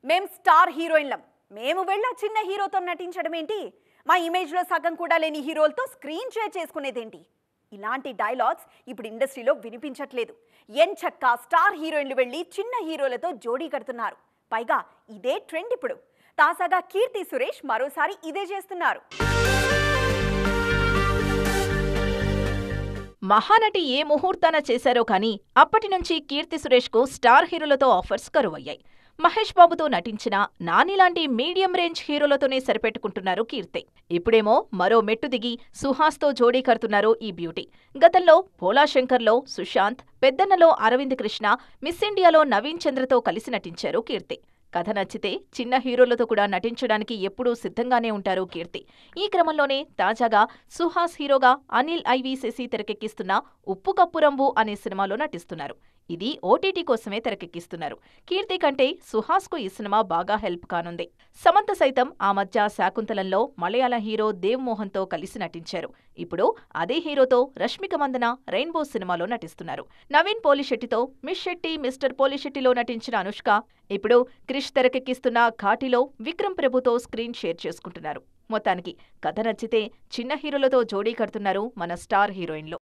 మేం స్టార్ హీరోయిన్లం. మేము వెళ్ళ చిన్న హీరోతో నటించడం ఏంటి? మా ఇమేజ్లో సగం కూడా లేని హీరోలతో స్క్రీన్ షేర్ చేసుకునేదేంటి? ఇలాంటి డైలాగ్స్ ఇప్పుడు ఇండస్ట్రీలో వినిపించట్లేదు. ఎంచక్కా స్టార్ హీరోయిన్లు వెళ్ళి చిన్న హీరోలతో జోడీ కడుతున్నారు. పైగా ఇదే ట్రెండ్ ఇప్పుడు. తాజాగా కీర్తి సురేష్ మరోసారి ఇదే చేస్తున్నారు. మహానటి ఏ ముహూర్తాన చేశారో కానీ అప్పటి నుంచి కీర్తి సురేష్కు స్టార్ హీరోలతో ఆఫర్స్ కరువయ్యాయి. మహేష్ బాబుతో నటించిన నానిలాంటి మీడియం రేంజ్ హీరోలతోనే సరిపెట్టుకుంటున్నారు కీర్తి. ఇప్పుడేమో మరో మెట్టు దిగి సుహాస్తో జోడీ కడుతున్నారు ఈ బ్యూటీ. గతంలో భోళాశంకర్లో సుశాంత్, పెద్దన్నలో అరవింద్ కృష్ణ, మిస్ ఇండియాలో నవీన్ చంద్రతో కలిసి నటించారు కీర్తి. కథ నచ్చితే చిన్న హీరోలతో కూడా నటించడానికి ఎప్పుడూ సిద్ధంగానే ఉంటారు కీర్తి. ఈ క్రమంలోనే తాజాగా సుహాస్ హీరోగా అనిల్ ఐవి శశి తెరకెక్కిస్తున్న ఉప్పు కప్పు రంబు అనే సినిమాలో నటిస్తున్నారు. ఇది ఓటీటీ కోసమే తెరకెక్కిస్తున్నారు. కీర్తి కంటే సుహాస్కు ఈ సినిమా బాగా హెల్ప్ కానుంది. సమంత సైతం ఆ మధ్య శాకుంతలంలో మలయాళ హీరో దేవ్ మోహన్తో కలిసి నటించారు. ఇప్పుడు అదే హీరోతో రష్మిక మందన రెయిన్బో సినిమాలో నటిస్తున్నారు. నవీన్ పోలిశెట్టితో మిస్ శెట్టి మిస్టర్ పోలిశెట్టిలో నటించిన అనుష్క ఇప్పుడు క్రిష్ తెరకెక్కిస్తున్న ఘాటిలో విక్రమ్ ప్రభుతో స్క్రీన్ షేర్ చేసుకుంటున్నారు. మొత్తానికి కథ నచ్చితే చిన్న హీరోలతో జోడీ కడుతున్నారు మన స్టార్ హీరోయిన్లు.